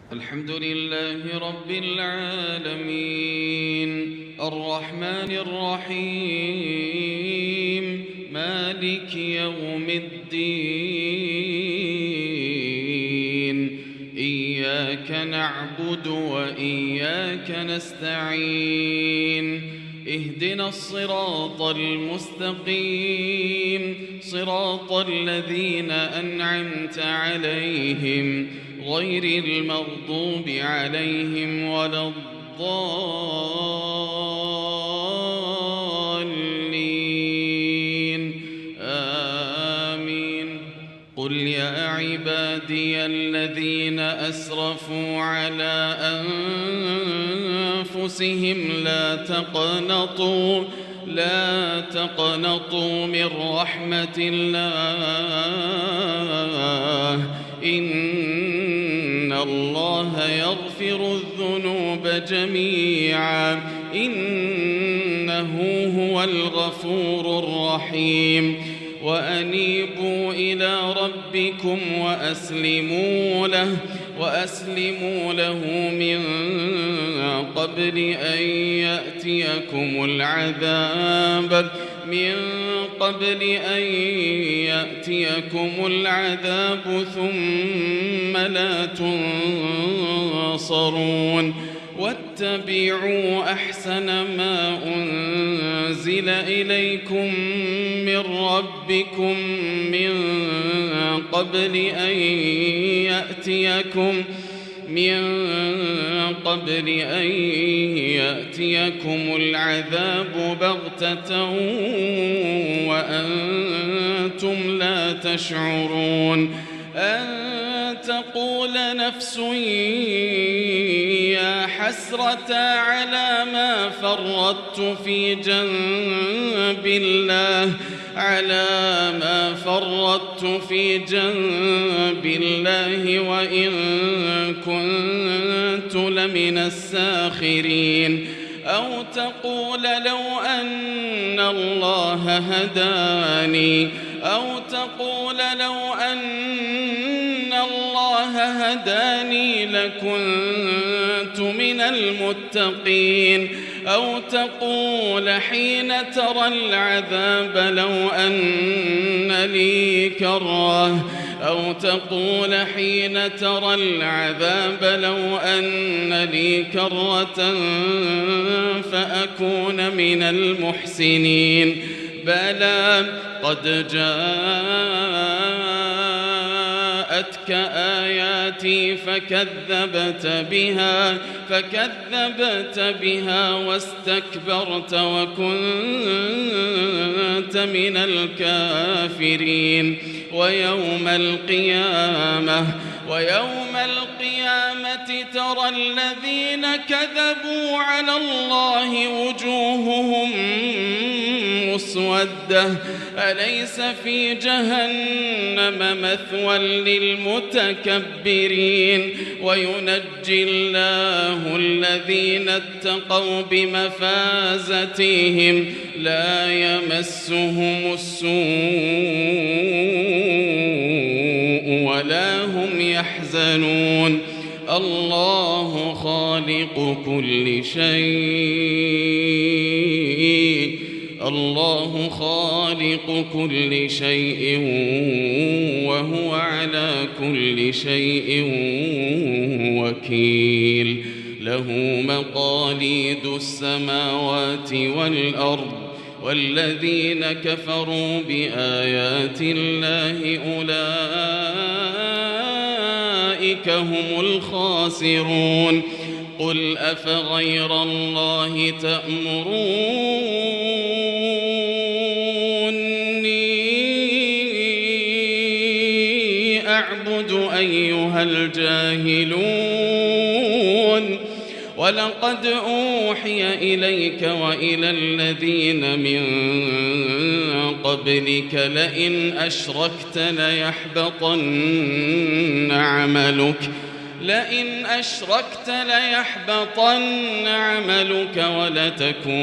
الحمد لله رب العالمين الرحمن الرحيم مالك يوم الدين إياك نعبد وإياك نستعين اهدنا الصراط المستقيم صراط الذين أنعمت عليهم غير المغضوب عليهم ولا الضالين آمين. قل يا عبادي الذين أسرفوا على أنفسهم لا تقنطوا من رحمة الله إن الله يغفر الذنوب جميعا إنه هو الغفور الرحيم. وأنيبوا إلى ربكم وأسلموا له من قبل أن يأتيكم العذاب ثم لا تنصرون. واتبعوا أحسن ما أنزل إليكم من ربكم من قبل أن يأتيكم العذاب بغتة وأنتم لا تشعرون. أن تقول نفس يا حسرة على ما فرطت في جنب الله وإن كنت لمن الساخرين. أو تقول لو أن الله هداني لكنت من المتقين. أو تقول حين ترى العذاب لو أن لي كرة فأكون من المحسنين. بلى قد جاءتك آياتي فكذبت بها واستكبرت وكنت من الكافرين. ويوم القيامة ترى الذين كذبوا على الله وجوههم مسودة أليس في جهنم مثوى للمتكبرين. وينجي الله الذين اتقوا بمفازتهم لا يمسهم السوء ولا هم يحزنون. الله خالق كل شيء وهو على كل شيء وكيل. له مقاليد السماوات والأرض والذين كفروا بآيات الله أولئك هم الخاسرون. قل أفغير الله تأمروني أعبد أيها الجاهلون. ولقد أوحي إليك وإلى الذين من قبلك لئن أشركت ليحبطن عملك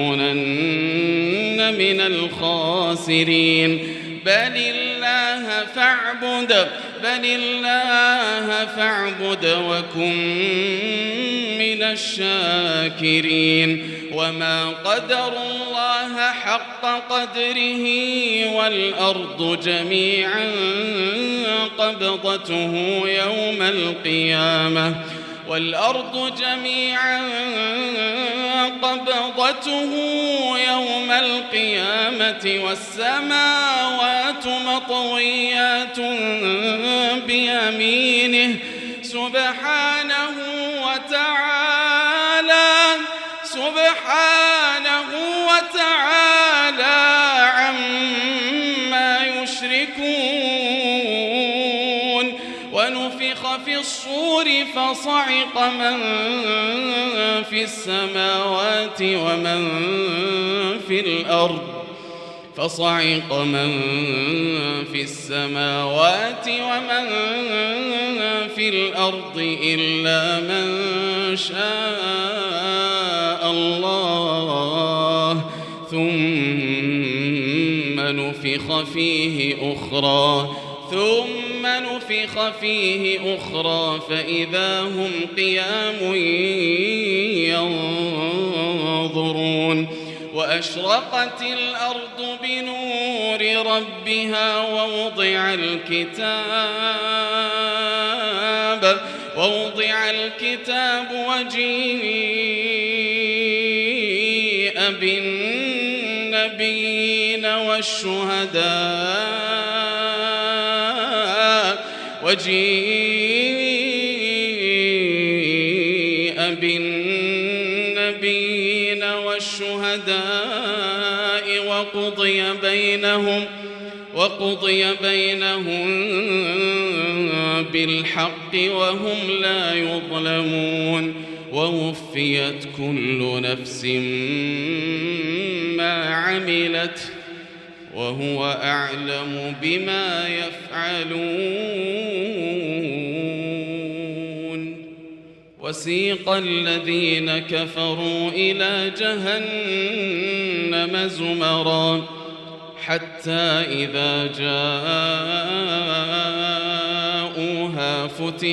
ولتكونن من الخاسرين. بل الله فاعبد وكن من الشاكرين وما قدر الله حق قدره والأرض جميعا قبضته يوم القيامة والسماوات مطويات بيمينه سبحانه وتعالى عما يشركون ونفخ في الصور فصعق من في السماوات ومن في الأرض إلا من شاء الله ثم نفخ فيه أخرى فإذا هم قيام ينظرون وأشرقت الأرض بنور ربها ووضع الكتاب وجيء بالنبيين والشهداء وقضي بينهم بالحق وهم لا يظلمون ووفيت كل نفس ما عملت وهو أعلم بما يفعلون وسيق الذين كفروا إلى جهنم زمرا حتى إذا جاءوها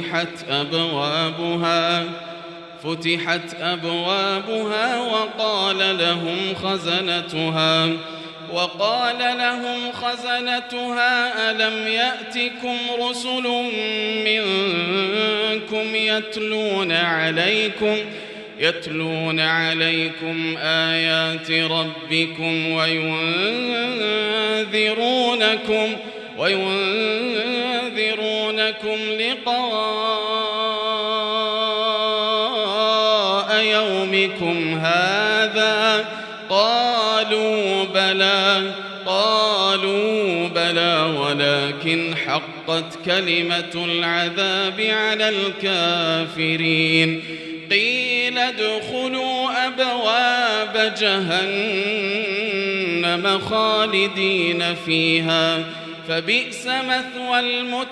فتحت أبوابها وقال لهم خزنتها ألم يأتكم رسل منكم يتلون عليكم آيات ربكم وينذرونكم لقاء يومكم هذا قالوا بلى ولكن حقت كلمة العذاب على الكافرين قيل ادخلوا أبواب جهنم خالدين فيها فبئس مثوى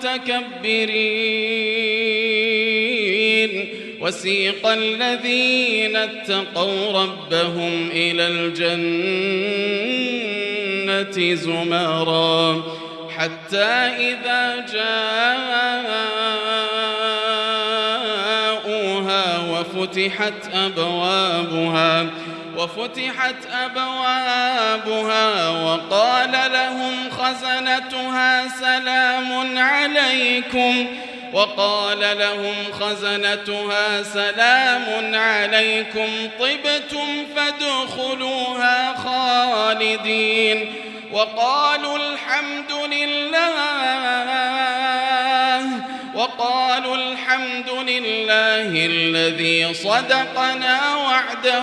المتكبرين وسيق الذين اتقوا ربهم إلى الجنة زمرا حتى إذا جاءوها وفتحت أبوابها وقال لهم خزنتها سلام عليكم طبتم فادخلوها خالدين وقالوا الحمد لله الذي صدقنا وعده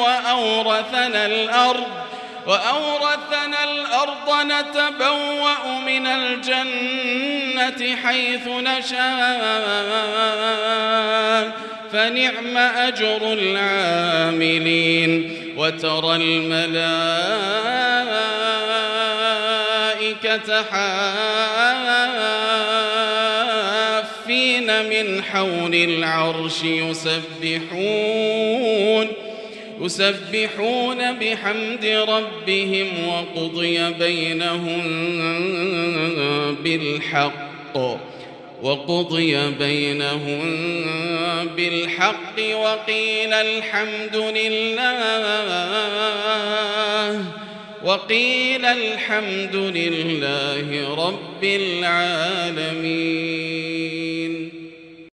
وأورثنا الأرض نتبوأ من الجنة حيث نشاء فنعم أجر العاملين وترى الملائكة حافين من حول العرش يسبحون بحمد ربهم وقضي بينهم بالحق وقيل الحمد لله رب العالمين.